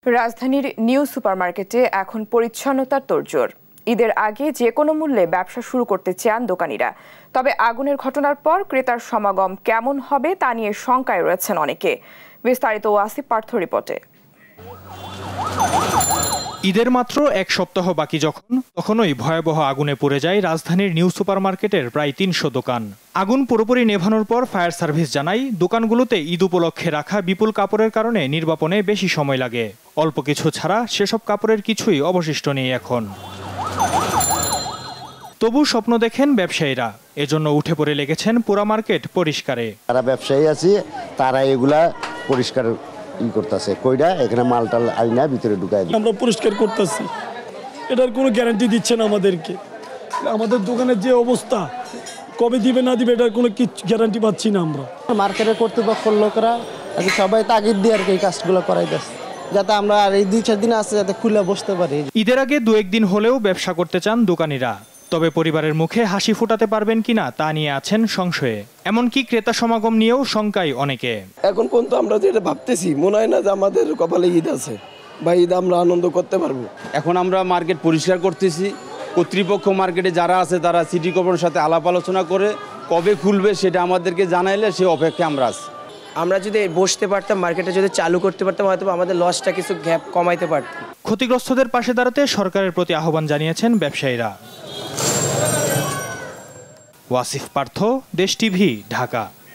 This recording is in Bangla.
রাজধানীর নিউ সুপারমার্কেটে এখন পরিচ্ছন্নতার তোড়জোড়। ঈদের আগে যে কোনো মূল্যে ব্যবসা শুরু করতে চান দোকানিরা। তবে আগুনের ঘটনার পর ক্রেতার সমাগম কেমন হবে তা নিয়ে শঙ্কায় রয়েছেন অনেকে। বিস্তারিত ওয়াসিফ পার্থ রিপোর্টে। ঈদের মাত্র এক সপ্তাহ বাকি তখনই ভয়াবহ আগুনে পুড়ে যায় রাজধানীর নিউ সুপারমার্কেটের প্রায় ৩০০ দোকান। আগুন পুরোপুরি নেভানোর পর ফায়ার সার্ভিস জানায়, দোকানগুলোতে ঈদ উপলক্ষে রাখা বিপুল কাপড়ের কারণে নির্বাপনে বেশি সময় লাগে। অল্প কিছু ছাড়া সেসব কাপড়ের কিছুই অবশিষ্ট নেই এখন। তবু স্বপ্ন দেখেন ব্যবসায়ীরা, এজন্য উঠে পড়ে লেগেছেন পুরা মার্কেট পরিষ্কারে। যারা ব্যবসায়ী আছে তারা এগুলা পরিষ্কার করতেছে, কইরা এখানে মালটাল আইনা ভিতরে ঢুকাই দিই। আমরা পরিষ্কার করতেছি, এটার কোনো গ্যারান্টি দিচ্ছে না আমাদেরকে। আমাদের দোকানের যে অবস্থা, কবে দিবে না দিবে এটার কোনো গ্যারান্টি পাচ্ছি না আমরা। মার্কেটের কর্তৃপক্ষের লোকেরা সবাই তাগিদ দিয়ে আর কি এই কাজগুলো করাইতেছে, যাতে আমরা আর এই 2-4 দিন আছে যাতে খুলে বসতে পারি। ঈদের আগে 2-1 দিন হলেও ব্যবসা করতে চান দোকানিরা। তবে পরিবারের মুখে হাসি ফোটাতে পারবেন কিনা তা নিয়ে আছেন সংশয়ে। এমনকি ক্রেতা সমাগম নিয়েও শঙ্কায় অনেকে। এখন পর্যন্ত আমরা যেটা ভাবতেছি, মনে হয় না যে আমাদের কপালে ঈদ আছে বা ঈদ আমরা আনন্দ করতে পারবো। এখন আমরা মার্কেট পরিষ্কার করতেছি, কর্তৃপক্ষ মার্কেটে যারা আছে তারা সিটি কর্পোরেশনের সাথে আলাপ আলোচনা করে কবে খুলবে সেটা আমাদেরকে জানাইলে সে অপেক্ষায় আমরা আছি। আমরা যদি বসতে পারতাম, মার্কেটে যদি চালু করতে পারতাম, হয়তো আমাদের লসটা কিছু গ্যাপ কমাইতে পারতাম। ক্ষতিগ্রস্তদের পাশে দাঁড়াতে সরকারের প্রতি আহ্বান জানিয়েছেন ব্যবসায়ীরা। ওয়াসিফ পার্থ, দেশ টিভি, ঢাকা।